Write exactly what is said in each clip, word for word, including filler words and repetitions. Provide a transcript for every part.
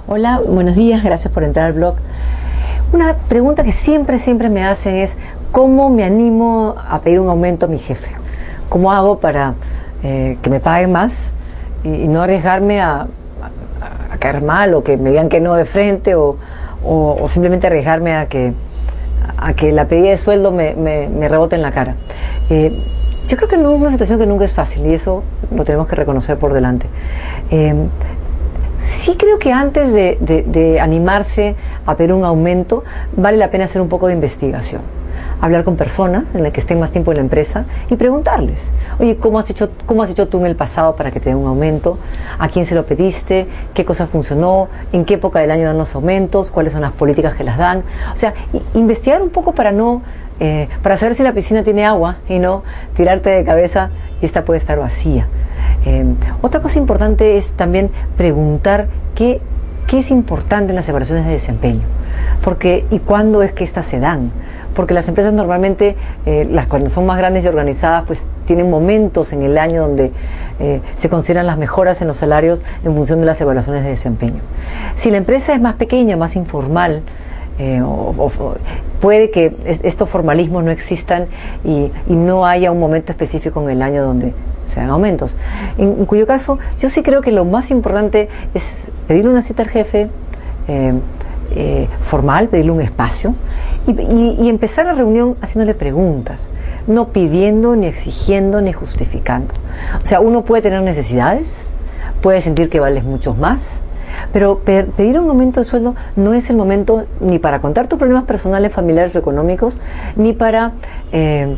Hola, buenos días, gracias por entrar al blog. Una pregunta que siempre, siempre me hacen es ¿cómo me animo a pedir un aumento a mi jefe? ¿Cómo hago para eh, que me paguen más y, y no arriesgarme a, a, a caer mal o que me digan que no de frente o, o, o simplemente arriesgarme a que, a que la pedida de sueldo me, me, me rebote en la cara? Eh, yo creo que no es una situación que nunca es fácil y eso lo tenemos que reconocer por delante. Eh, Sí creo que antes de, de, de animarse a pedir un aumento, vale la pena hacer un poco de investigación. Hablar con personas en las que estén más tiempo en la empresa y preguntarles, oye, ¿cómo has hecho, cómo has hecho tú en el pasado para que te den un aumento? ¿A quién se lo pediste? ¿Qué cosa funcionó? ¿En qué época del año dan los aumentos? ¿Cuáles son las políticas que las dan? O sea, investigar un poco para no, eh, para saber si la piscina tiene agua y no tirarte de cabeza y esta puede estar vacía. Eh, otra cosa importante es también preguntar qué, qué es importante en las evaluaciones de desempeño, porque y cuándo es que estas se dan, porque las empresas normalmente, eh, las cuando son más grandes y organizadas, pues tienen momentos en el año donde eh, se consideran las mejoras en los salarios en función de las evaluaciones de desempeño. Si la empresa es más pequeña, más informal, Eh, o, o, puede que es, estos formalismos no existan y, y no haya un momento específico en el año donde se dan aumentos, en, en cuyo caso yo sí creo que lo más importante es pedirle una cita al jefe eh, eh, formal, pedirle un espacio y, y, y empezar la reunión haciéndole preguntas, no pidiendo, ni exigiendo, ni justificando. O sea, uno puede tener necesidades, puede sentir que vales mucho más, pero pedir un aumento de sueldo no es el momento ni para contar tus problemas personales, familiares o económicos, ni para eh,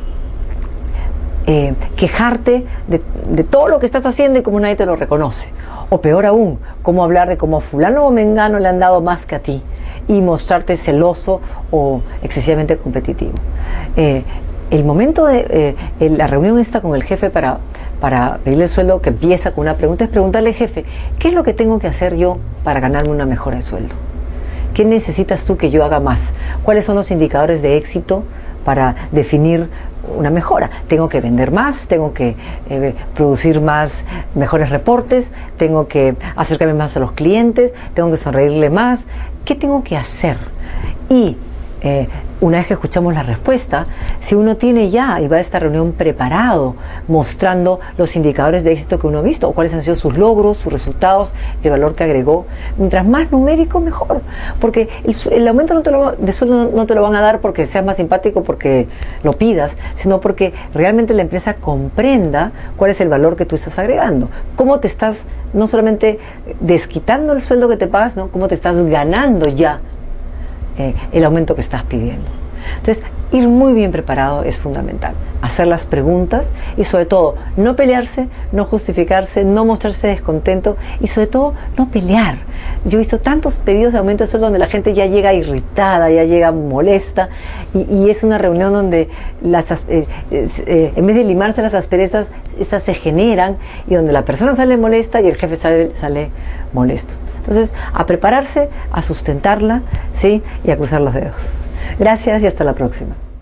eh, quejarte de, de todo lo que estás haciendo y cómo nadie te lo reconoce. O peor aún, cómo hablar de cómo fulano o mengano le han dado más que a ti y mostrarte celoso o excesivamente competitivo. Eh, el momento de eh, la reunión esta con el jefe para para pedirle el sueldo, que empieza con una pregunta, es preguntarle, jefe, ¿qué es lo que tengo que hacer yo para ganarme una mejora de sueldo? ¿Qué necesitas tú que yo haga más? ¿Cuáles son los indicadores de éxito para definir una mejora? ¿Tengo que vender más? ¿Tengo que eh, producir más, mejores reportes? ¿Tengo que acercarme más a los clientes? ¿Tengo que sonreírle más? ¿Qué tengo que hacer? Y Eh, una vez que escuchamos la respuesta, si uno tiene ya y va a esta reunión preparado, mostrando los indicadores de éxito que uno ha visto, o cuáles han sido sus logros, sus resultados, el valor que agregó, mientras más numérico, mejor. Porque el, el aumento no te lo, de sueldo no, no te lo van a dar porque seas más simpático, porque lo pidas, sino porque realmente la empresa comprenda cuál es el valor que tú estás agregando. Cómo te estás, no solamente desquitando el sueldo que te pagas, ¿no? Cómo te estás ganando ya Eh, el aumento que estás pidiendo. Entonces, ir muy bien preparado es fundamental. Hacer las preguntas y sobre todo no pelearse, no justificarse, no mostrarse descontento y sobre todo no pelear. Yo he visto tantos pedidos de aumento de sueldo donde la gente ya llega irritada, ya llega molesta y, y es una reunión donde las, eh, eh, en vez de limarse las asperezas, estas se generan y donde la persona sale molesta y el jefe sale, sale molesto. Entonces, a prepararse, a sustentarla, ¿sí? Y a cruzar los dedos. Gracias y hasta la próxima.